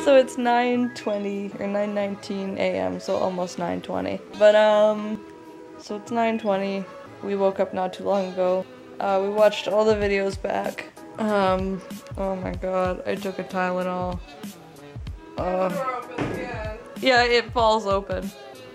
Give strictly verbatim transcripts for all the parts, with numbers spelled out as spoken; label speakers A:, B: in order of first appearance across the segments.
A: So it's nine twenty or nine nineteen a m so almost nine twenty. But um, so it's nine twenty. We woke up not too long ago. Uh, we watched all the videos back. Um, oh my god, I took a Tylenol. Uh, yeah, it falls open.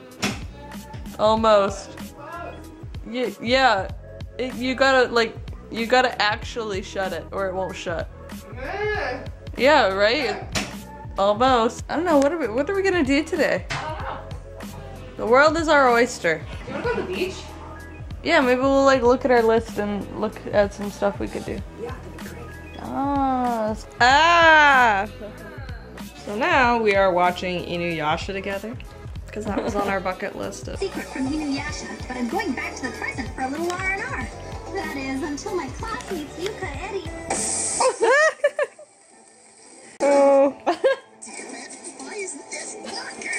A: Almost. Yeah, yeah. It, you gotta like, you gotta actually shut it, or it won't shut. Yeah, right. Almost. I don't know. What are we? What are we gonna do today?
B: I don't know.
A: The world is our oyster.
B: You wanna go to the beach?
A: Yeah, maybe we'll like look at our list and look at some stuff we could do.
B: Yeah, that'd be great.
A: Ah. Ah.
B: So now we are watching Inuyasha together, because that was on our bucket list. Of
C: Secret from Inuyasha, but I'm going back to the present for a little R and R. That is, until my class meets Yuka Eddie.
A: Oh.
C: Damn it! Why isn't this working?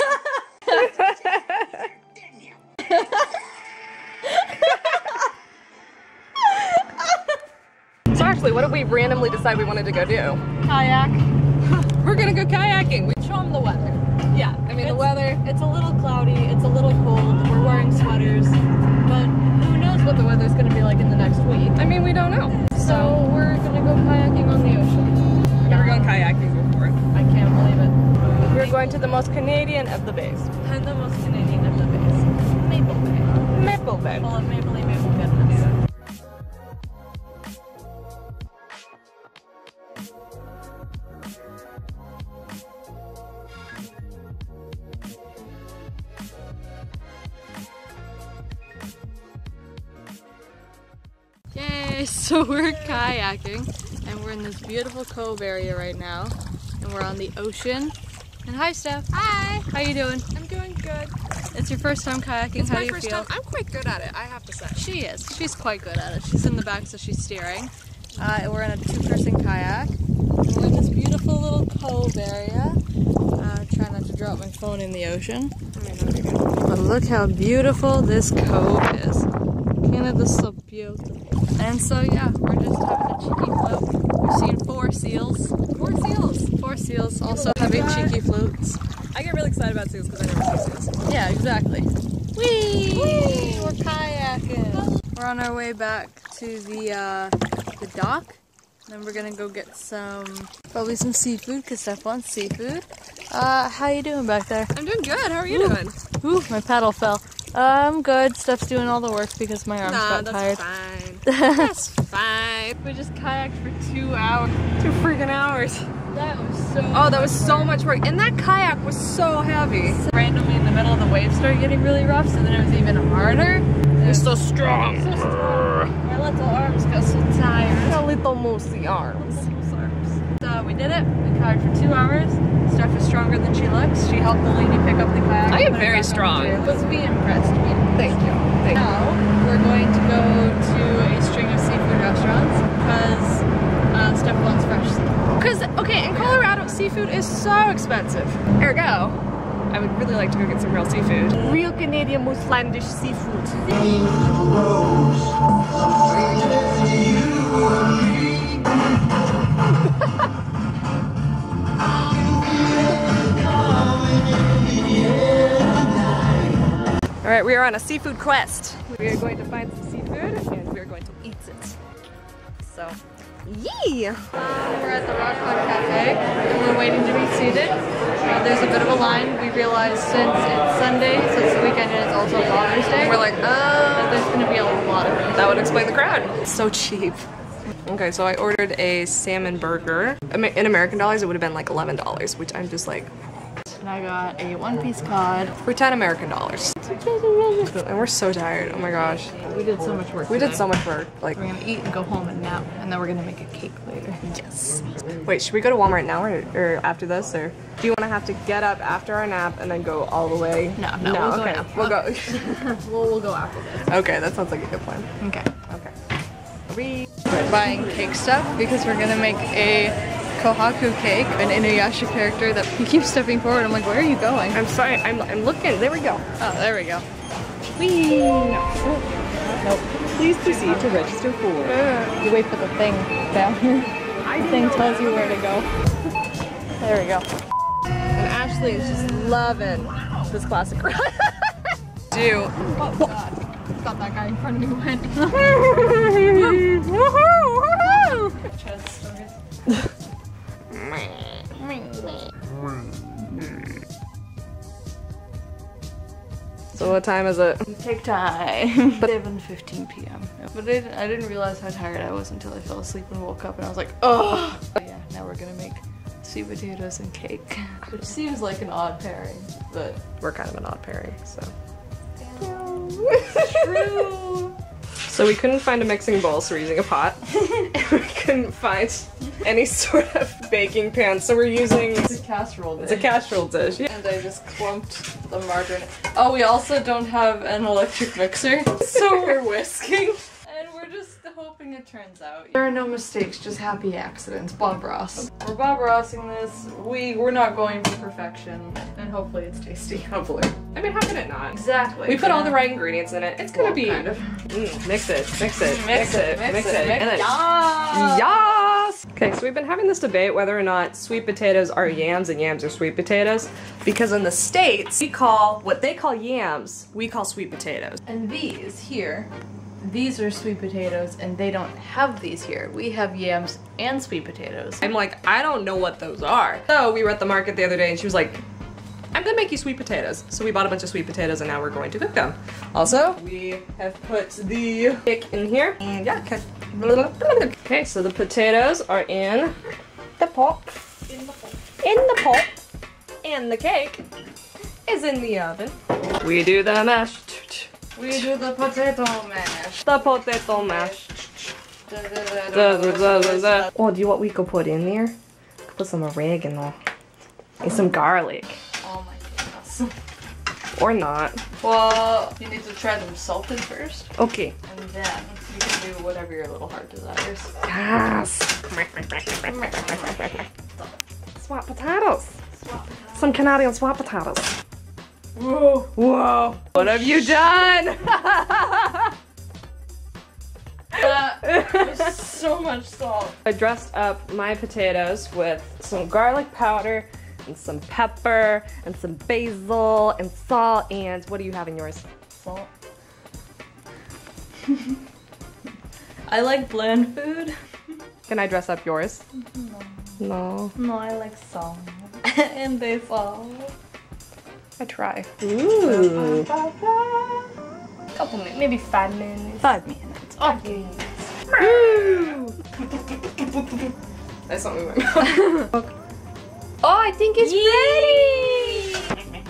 B: So actually, what did we randomly decide we wanted to go do? Kayak. We're gonna go kayaking. We show them the weather. Yeah, I mean it's, the weather. It's a little cloudy. It's a little cold. We're wearing sweaters, but who knows what the weather's gonna be like in the next week? I mean, we don't know. So we're gonna go kayaking on the ocean. We've never gone kayaking before. I can't believe it. We're going to the most Canadian of the bays. And the most Canadian of the bays. Maple Bay. Maple Bay. Full of mapley maple goodness. Yay, so we're kayaking and we're in this beautiful cove area right now and we're on the ocean. And hi Steph. Hi. How you doing? I'm doing good. It's your first time kayaking.
D: It's
B: How
D: my
B: do you
D: first
B: feel?
D: time. I'm quite good at it, I have to say.
B: She is. She's quite good at it. She's in the back so she's steering. Uh, we're in a two-person kayak. We're in this beautiful little cove area. Uh, try not to drop my phone in the ocean. But look how beautiful this cove is. Canada's so beautiful. And so yeah, we're just having a cheeky float. We've seen four seals. Four seals? Four seals, also having cheeky floats. I get really excited about seals because I never see seals. Yeah, exactly. Whee! Whee! We're kayaking. We're on our way back to the uh, the dock. Then we're gonna go get some, probably some seafood because Steph wants seafood. Uh, how you doing back there?
D: I'm doing good. How are you
B: Ooh.
D: doing?
A: Ooh, my paddle fell. Uh, I'm good. Steph's doing all the work because my arms
D: Nah,
A: got
D: that's
A: tired.
D: fine. That's fine.
B: We just kayaked for two hours.
D: Two freaking hours.
B: That was so
D: Oh, that was so much work. And that kayak was so heavy.
B: Randomly in the middle of the waves started getting really rough, so then it was even harder. It was
D: so strong.
B: so strong. My little arms got so tired.
D: The little moosey arms.
B: So we did it. We kayaked for two hours. Steph is stronger than she looks. She helped the lady pick up the kayak.
D: I am
B: put it
D: very
B: back on
D: strong.
B: the table. Let's be impressed. Be impressed.
D: Thank you. Thank you.
B: Now we're going to go to a string of seafood restaurants because uh, Steph wants fresh seafood.
D: Because, okay, in Colorado, seafood is so expensive. Ergo, I would really like to go get some real seafood. Real Canadian Mooslandish seafood. Alright, we are on a seafood quest. We are going to find some seafood and we are going to eat it. So, yee!
B: Uh, we're at the Rock Hard Cafe and we're waiting to be seated. Uh, there's a bit of a line. We realized since it's Sunday, so it's the weekend and it's also Father's Day,
D: We're like,
B: that
D: uh,
B: there's going to be a lot of people.
D: that would explain the crowd. So cheap. Okay, so I ordered a salmon burger. In American dollars, it would have been like eleven dollars, which I'm just like,
B: And I got a one-piece cod.
D: for ten American dollars. And we're so tired, oh my gosh.
B: We did so much work
D: We
B: today.
D: did so much work, like,
B: We're gonna eat and go home and nap, and then we're gonna make a cake later.
D: yes. Wait, should we go to Walmart now or, or after this, or do you want to have to get up after our nap and then go all the way?
B: No, no, we'll go
D: okay.
B: now.
D: We'll go.
B: We'll, we'll go after this.
D: Okay, that sounds like a good plan.
B: Okay.
D: Okay. We
B: We're buying cake stuff because we're gonna make a Kohaku cake, an Inuyasha character that he keeps stepping forward. I'm like, where are you going?
D: I'm sorry, I'm, I'm looking. There we go.
B: Oh, there we go.
D: Whee!
B: Nope.
E: Please proceed to register for.
B: You wait for the thing down here. The thing tells you where to go. There we go.
D: Ashley is just loving this classic ride. Do.
B: Oh god. Thought that guy in front of me went.
A: Chest stories.
D: So what time is it?
A: Cake time. seven fifteen p m But I didn't, I didn't realize how tired I was until I fell asleep and woke up and I was like, oh! Yeah, now we're gonna make sweet potatoes and cake. Which seems like an odd pairing, but...
D: We're kind of an odd pairing, so.
A: True!
D: So we couldn't find a mixing bowl, so we're using a pot. And we couldn't find any sort of baking pan, so we're using...
A: It's a casserole dish.
D: It's a casserole dish. Yeah.
A: And I just clumped the margarine. Oh, we also don't have an electric mixer, so we're whisking. And we're just hoping it turns out. There are no mistakes, just happy accidents. Bob Ross. We're Bob Rossing this. We, we're not going for perfection. And hopefully it's tasty.
D: Hopefully. I mean, how can it not?
A: Exactly.
D: We put
A: yeah.
D: all the right ingredients in it. It's gonna
A: Well,
D: be...
A: kind of.
D: Mm, mix it, mix it,
A: Mix it, mix it,
D: and then...
A: Yes!
D: Yes! Okay, so we've been having this debate whether or not sweet potatoes are yams and yams are sweet potatoes. Because in the States, we call what they call yams, we call sweet potatoes.
A: And these here, these are sweet potatoes, and they don't have these here. We have yams and sweet potatoes.
D: I'm like, I don't know what those are. So we were at the market the other day and she was like, I'm gonna make you sweet potatoes. So we bought a bunch of sweet potatoes and now we're going to cook them. Also, we have put the cake in here. And yeah, okay. Okay, so the potatoes are in the pot. In the pot. In the pot. And the cake is in the oven. We do the mash.
A: We do the potato mash.
D: The potato mash. Oh, do you know what we could put in there? Could put some oregano and some garlic.
A: Oh my goodness.
D: Or not.
A: Well, you need to try them salted first,
D: Okay.
A: and then you can do whatever your little heart desires.
D: Yes. Swap potatoes. Some Canadian swap potatoes.
A: Whoa.
D: Whoa. What have you done?
A: That was so much salt.
D: I dressed up my potatoes with some garlic powder and some pepper and some basil and salt, and what do you have in yours?
A: Salt. I like bland food.
D: Can I dress up yours? No.
A: No, I like salt. And basil.
D: I try. Ooh.
A: Couple minutes, maybe five minutes. Five minutes. Okay.
D: That's something in my mouth. Oh, I think it's ready!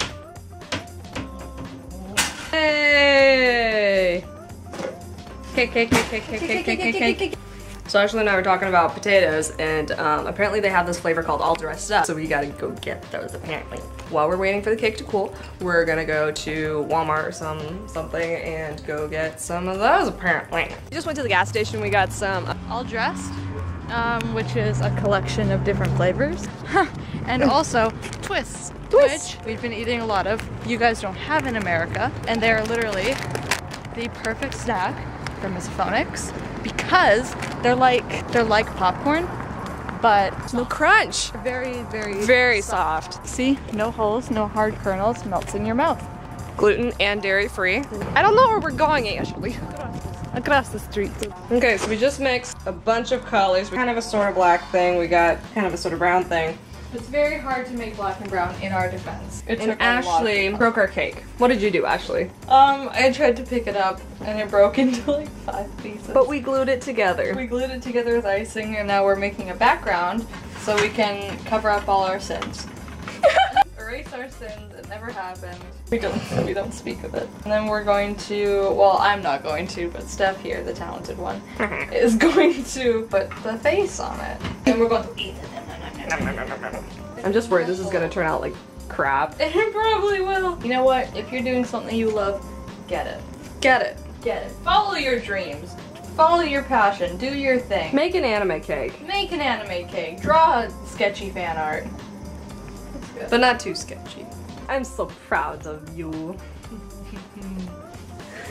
D: Hey! Cake, cake, cake, cake, cake, cake, cake, cake, cake. So Ashley and I were talking about potatoes, and um, apparently they have this flavor called all dressed up, so we gotta go get those apparently. While we're waiting for the cake to cool, we're gonna go to Walmart or some something and go get some of those apparently. We just went to the gas station, we got some
B: All dressed, um, which is a collection of different flavors. And also twists,
D: Twists.
B: which we've been eating a lot of. You guys don't have in America, and they're literally the perfect snack for misophonic's because they're like they're like popcorn, but
D: no crunch.
B: very, very,
D: Very soft.
B: See, no holes, no hard kernels, melts in your mouth.
D: Gluten and dairy free. I don't know where we're going, Ashley.
B: Across the street.
D: Okay, so we just mixed a bunch of colors. Kind of a sort of black thing. We got kind of a sort of brown thing.
A: It's very hard to make black and brown in our defense. It
D: And
A: took a lot.
D: Ashley broke our cake. What did you do, Ashley?
A: Um, I tried to pick it up and it broke into like five pieces.
D: But we glued it together.
A: We glued it together with icing, and now we're making a background so we can cover up all our sins. Erase our sins. It never happened. We don't. We don't speak of it. And then we're going to. Well, I'm not going to, but Steph here, the talented one, is going to put the face on it, and we're going to eat it.
D: I'm just worried this is gonna turn out like crap.
A: It probably will. You know what? If you're doing something you love, get it. Get it. Get it. Follow your dreams. Follow your passion. Do your thing.
D: Make an anime cake.
A: Make an anime cake. Draw sketchy fan art. That's good.
D: But not too sketchy. I'm so proud of you.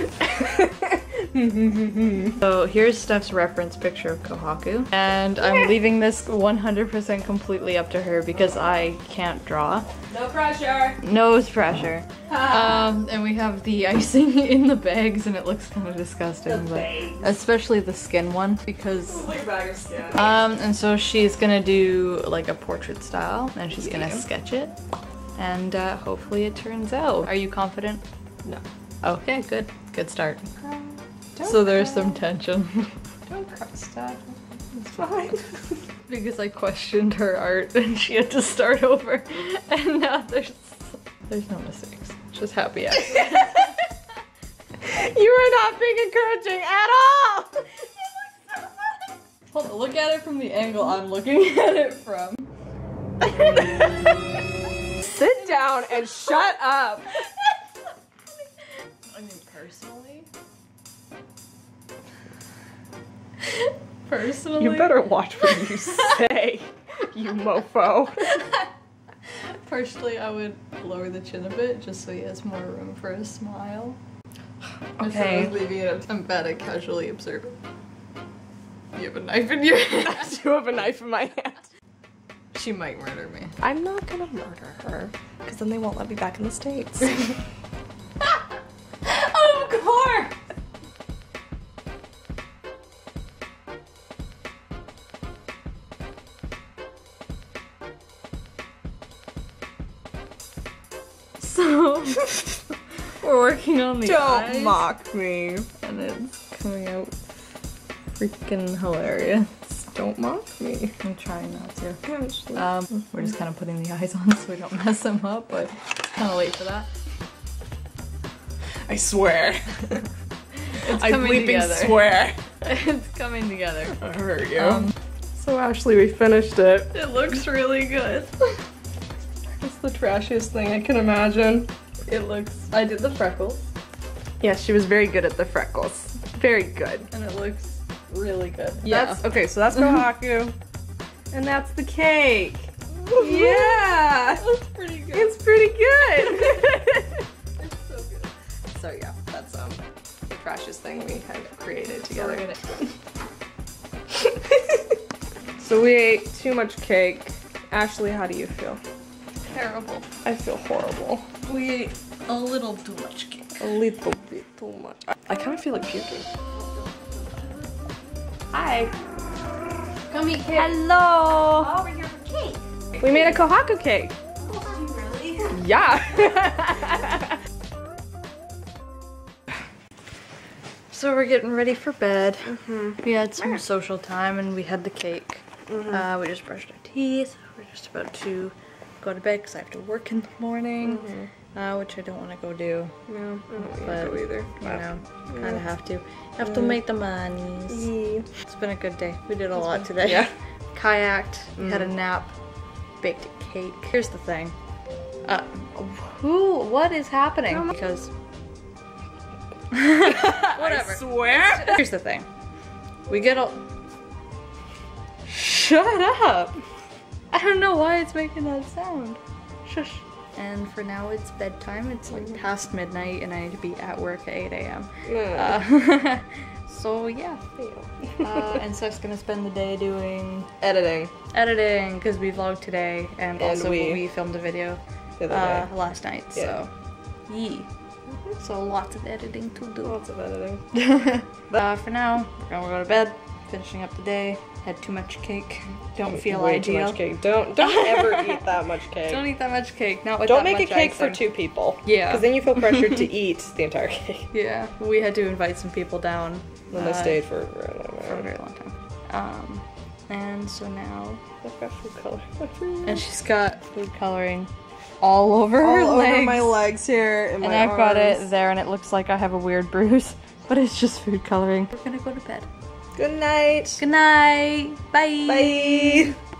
A: So here's Steph's reference picture of Kohaku, and I'm leaving this one hundred percent completely up to her because I can't draw.
D: No pressure.
A: Nose pressure. um, and we have the icing in the bags, and it looks kind of disgusting, but especially the skin one because.
D: Like a bag of skin.
A: Um, and so she's gonna do like a portrait style, and she's gonna sketch it, and uh, hopefully it turns out. Are you confident?
D: No.
A: Okay, good. Good start. So there's some tension.
D: Don't cry, Steph. It's fine.
A: Because I questioned her art and she had to start over. And now there's there's no mistakes. Just happy accident.
D: You are not being encouraging at all!
A: Hold on, look at it from the angle I'm looking at it from.
D: Sit down and shut up!
A: I mean, personally? Personally?
D: You better watch what you say, you mofo.
A: Personally, I would lower the chin a bit just so he has more room for a smile.
D: Okay.
A: I was leaving it. I'm bad at casually observing. You have a knife in your hand.
D: I do have a knife in my hand.
A: She might murder me.
D: I'm not gonna murder her, because then they won't let me back in the States.
A: Of course! So, we're working on the
D: Don't
A: eyes,
D: mock me.
A: and it's coming out freaking hilarious.
D: Don't mock me.
A: I'm trying not to.
D: Gosh.
A: Um, we're just kind of putting the eyes on so we don't mess them up, but it's kind of late for that.
D: I swear.
A: It's
D: I
A: coming
D: bleeping
A: together.
D: swear.
A: It's coming together.
D: I heard you.
A: Um,
D: so Ashley, we finished it.
A: it looks really good.
D: It's the trashiest thing I can imagine.
A: It looks. I did the freckles,
D: Yeah, she was very good at the freckles. Very good.
A: and it looks really good.
D: That's, okay, so that's Kohaku. And that's the cake. Yeah!
A: That's pretty good.
D: It's pretty good.
A: It's so good.
D: So yeah, that's um the trashiest thing we had created
A: So we're
D: together.
A: gonna-
D: So we ate too much cake. Ashley, how do you feel?
A: Terrible.
D: I feel horrible.
A: We ate a little too much cake.
D: A little bit too much. I, I kind of feel like puking. Hi.
B: Come eat cake.
A: Hello.
C: Oh, we're here for cake.
D: We made a Kohaku cake.
C: Oh, really?
D: Yeah.
A: So we're getting ready for bed.
D: Mm-hmm.
A: We had some social time and we had the cake. Mm-hmm. uh, we just brushed our teeth. We're just about to go to bed because I have to work in the morning, mm-hmm. uh, which I don't want to go do.
D: No, I don't
A: But,
D: go either.
A: you know, kind of
D: Yeah.
A: have to. Have to make the monies.
D: Yeah.
A: It's been a good day. We did a lot today.
D: Yeah.
A: Kayaked, we had a nap, baked a cake. Here's the thing. Uh, who, what is happening? Because, whatever.
D: I swear.
A: Here's the thing. We get all. Shut up! I don't know why it's making that sound. Shush. And for now it's bedtime. It's like past midnight and I need to be at work at eight A M Uh, so yeah. Uh, and Steph's gonna spend the day doing
D: Editing.
A: editing because we vlogged today and,
D: And
A: also
D: we-
A: we filmed a video
D: The other
A: uh,
D: day.
A: last night.
D: Yeah.
A: So, yee. So lots of editing to do.
D: Lots of editing.
A: uh, for now, we're gonna go to bed. Finishing up the day. Had too much cake. Don't feel
D: Way
A: ideal.
D: too much cake. Don't don't ever eat that much cake.
A: Don't eat that much cake. Not with
D: Don't
A: that
D: make a
A: much
D: cake
A: icing.
D: for two people.
A: Yeah.
D: Because then you feel pressured to eat the entire cake.
A: Yeah, we had to invite some people down.
D: Then they
A: uh,
D: stayed for, for
A: for a very long time. Um, and so now,
D: I've got food color.
A: and she's got food coloring all over her
D: All
A: legs.
D: over my legs here and,
A: and
D: my
A: I've got
D: arms.
A: it there, and it looks like I have a weird bruise, but it's just food coloring. We're gonna go to bed.
D: Good night.
A: Good night. Bye.
D: Bye.